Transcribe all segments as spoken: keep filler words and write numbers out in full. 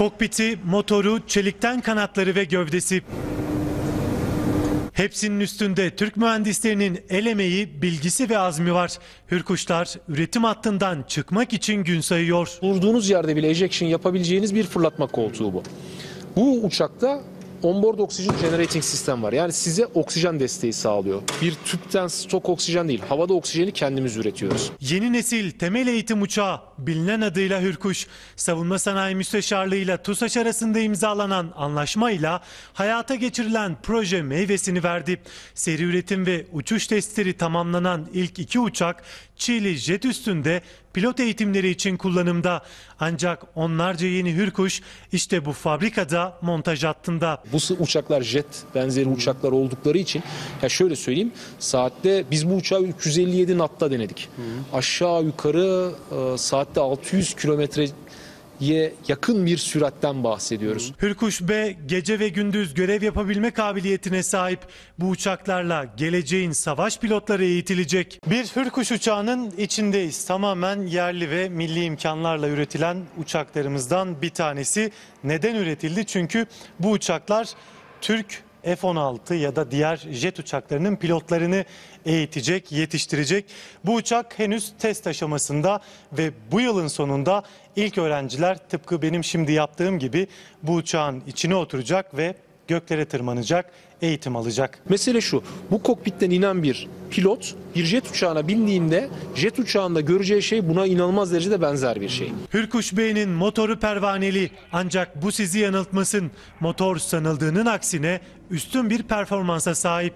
Kokpiti, motoru, çelikten kanatları ve gövdesi. Hepsinin üstünde Türk mühendislerinin el emeği, bilgisi ve azmi var. Hürkuşlar üretim hattından çıkmak için gün sayıyor. Durduğunuz yerde bile ejection yapabileceğiniz bir fırlatma koltuğu bu. Bu uçakta onboard oxygen generating sistem var. Yani size oksijen desteği sağlıyor. Bir tüpten stok oksijen değil. Havada oksijeni kendimiz üretiyoruz. Yeni nesil temel eğitim uçağı bilinen adıyla Hürkuş, Savunma Sanayi Müsteşarlığı ile TUSAŞ arasında imzalanan anlaşmayla hayata geçirilen proje meyvesini verdi. Seri üretim ve uçuş testleri tamamlanan ilk iki uçak Çiğli jet üstünde pilot eğitimleri için kullanımda. Ancak onlarca yeni Hürkuş işte bu fabrikada montaj hattında. Bu uçaklar jet benzeri uçaklar oldukları için ya şöyle söyleyeyim, saatte biz bu uçağı üç yüz elli yedi natta denedik. Hı. Aşağı yukarı e, saatte altı yüz kilometreye yakın bir süratten bahsediyoruz. Hürkuş B gece ve gündüz görev yapabilme kabiliyetine sahip. Bu uçaklarla geleceğin savaş pilotları eğitilecek. Bir Hürkuş uçağının içindeyiz. Tamamen yerli ve milli imkanlarla üretilen uçaklarımızdan bir tanesi. Neden üretildi? Çünkü bu uçaklar Türk F on altı ya da diğer jet uçaklarının pilotlarını eğitecek, yetiştirecek. Bu uçak henüz test aşamasında ve bu yılın sonunda ilk öğrenciler tıpkı benim şimdi yaptığım gibi bu uçağın içine oturacak ve göklere tırmanacak, eğitim alacak. Mesele şu, bu kokpitten inen bir pilot bir jet uçağına bindiğinde jet uçağında göreceği şey buna inanılmaz derecede benzer bir şey. Hürkuş B'nin motoru pervaneli, ancak bu sizi yanıltmasın. Motor sanıldığının aksine üstün bir performansa sahip.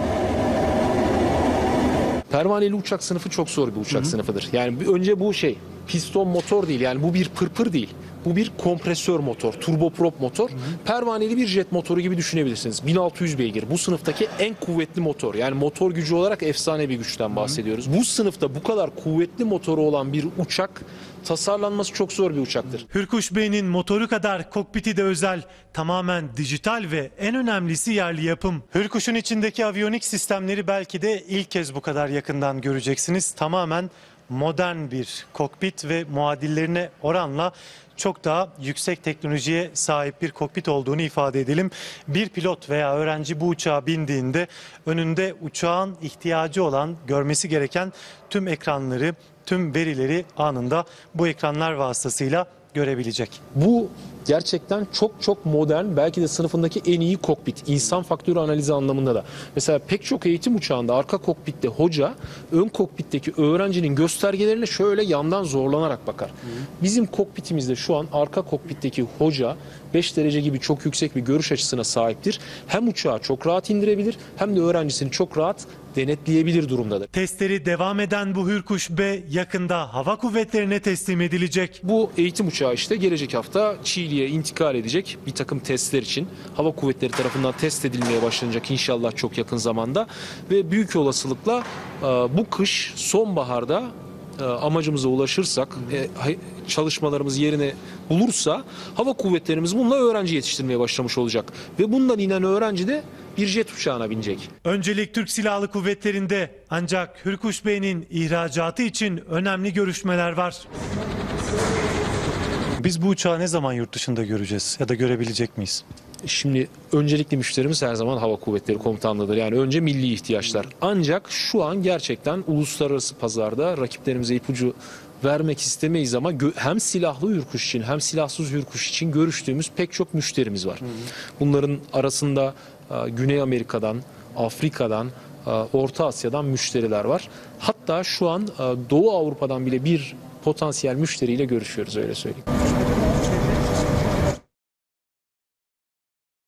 Pervaneli uçak sınıfı çok zor bir uçak Hı-hı. sınıfıdır. Yani önce bu şey piston motor değil, yani bu bir pırpır değil. Bu bir kompresör motor, turboprop motor. Hı hı. Pervaneli bir jet motoru gibi düşünebilirsiniz. bin altı yüz beygir. Bu sınıftaki en kuvvetli motor. Yani motor gücü olarak efsane bir güçten bahsediyoruz. Hı hı. Bu sınıfta bu kadar kuvvetli motoru olan bir uçak tasarlanması çok zor bir uçaktır. Hürkuş B'nin motoru kadar kokpiti de özel. Tamamen dijital ve en önemlisi yerli yapım. Hürkuş'un içindeki aviyonik sistemleri belki de ilk kez bu kadar yakından göreceksiniz. Tamamen modern bir kokpit ve muadillerine oranla çok daha yüksek teknolojiye sahip bir kokpit olduğunu ifade edelim. Bir pilot veya öğrenci bu uçağa bindiğinde önünde uçağın ihtiyacı olan, görmesi gereken tüm ekranları, tüm verileri anında bu ekranlar vasıtasıyla görebilecek. Bu gerçekten çok çok modern, belki de sınıfındaki en iyi kokpit. İnsan faktörü analizi anlamında da. Mesela pek çok eğitim uçağında arka kokpitte hoca ön kokpitteki öğrencinin göstergelerine şöyle yandan zorlanarak bakar. Hı. Bizim kokpitimizde şu an arka kokpitteki hoca beş derece gibi çok yüksek bir görüş açısına sahiptir. Hem uçağı çok rahat indirebilir hem de öğrencisini çok rahat denetleyebilir durumdadır. Testleri devam eden bu Hürkuş B yakında hava kuvvetlerine teslim edilecek. Bu eğitim uçağı işte gelecek hafta Çiğli'ye intikal edecek bir takım testler için. Hava kuvvetleri tarafından test edilmeye başlanacak inşallah çok yakın zamanda. Ve büyük olasılıkla bu kış sonbaharda amacımıza ulaşırsak, çalışmalarımız yerine bulursa hava kuvvetlerimiz bununla öğrenci yetiştirmeye başlamış olacak. Ve bundan inen öğrenci de bir jet uçağına binecek. Öncelik Türk Silahlı Kuvvetleri'nde, ancak Hürkuş B'nin ihracatı için önemli görüşmeler var. Biz bu uçağı ne zaman yurt dışında göreceğiz ya da görebilecek miyiz? Şimdi öncelikli müşterimiz her zaman Hava Kuvvetleri Komutanlığı'dır. Yani önce milli ihtiyaçlar. Ancak şu an gerçekten uluslararası pazarda rakiplerimize ipucu vermek istemeyiz ama hem silahlı Hürkuş için hem silahsız Hürkuş için görüştüğümüz pek çok müşterimiz var. Bunların arasında Güney Amerika'dan, Afrika'dan, Orta Asya'dan müşteriler var. Hatta şu an Doğu Avrupa'dan bile bir potansiyel müşteriyle görüşüyoruz, öyle söyleyeyim.